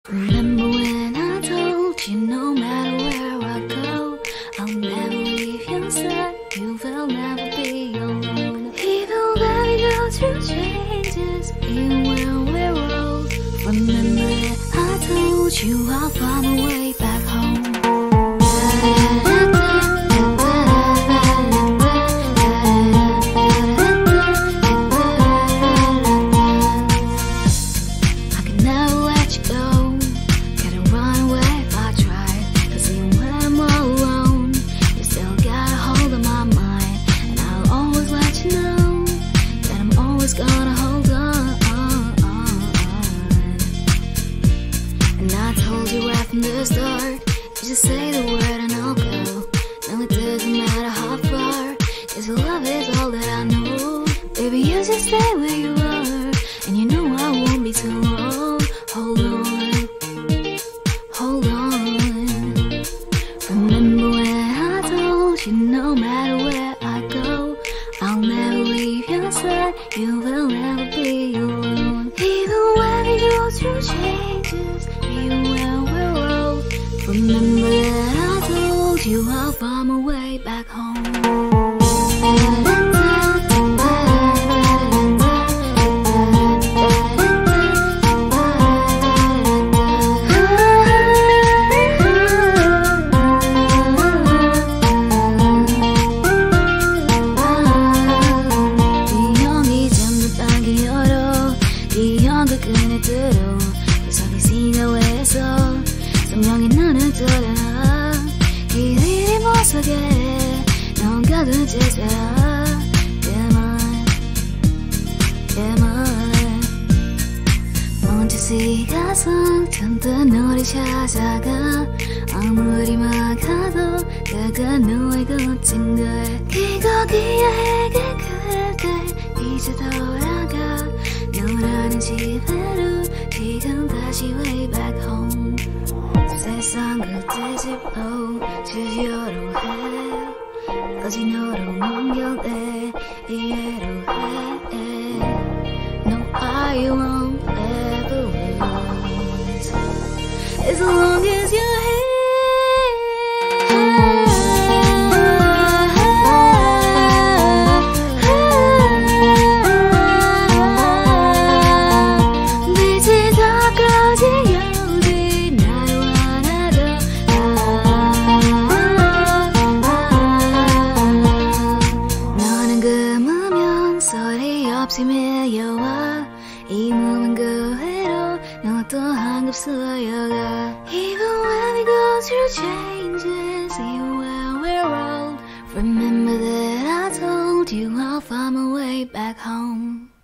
Remember when I told you no matter where I go, I'll never leave your side, you will never be alone. Even when we go through changes, even when we're old, remember that I told you I'll find my way back home. I can never let you go, can't run away if I try, 'cause even when I'm all alone, you still got a hold of my mind. And I'll always let you know that I'm always gonna hold on. And I told you right from the start, you just say the word and I'll go. No, it doesn't matter how far, 'cause love is all that I know. Baby, you just stay where you are, and you know I won't be too long. Hold on, hold on. Remember when I told you no matter where I go, I'll never leave your side, you will never be alone. Even when we go through changes, even when we're old, remember that I told you I'll find my way back home. 끈을 들어 구석에 시가외서 선명히 너를 떠나 길이 모습에 넌 가둔 채 살아 멈추시 가서 틈든 너를 찾아가 아무리 막아도 그가 너의 거친 걸 기거기에게 그댈 이제 돌아가 너라는 집으로 지금 다시 way back home. 세상 끝에 집어 주여로 해 어디 너로 옮겨내 이해로 해 No, I won't ever lose as long as you're here. 소리 없이 밀려와 이 몸은 그대로 너 또한 급 쓰여가. Even when we go through changes, even when we're old, remember that I told you I'll find my way back home.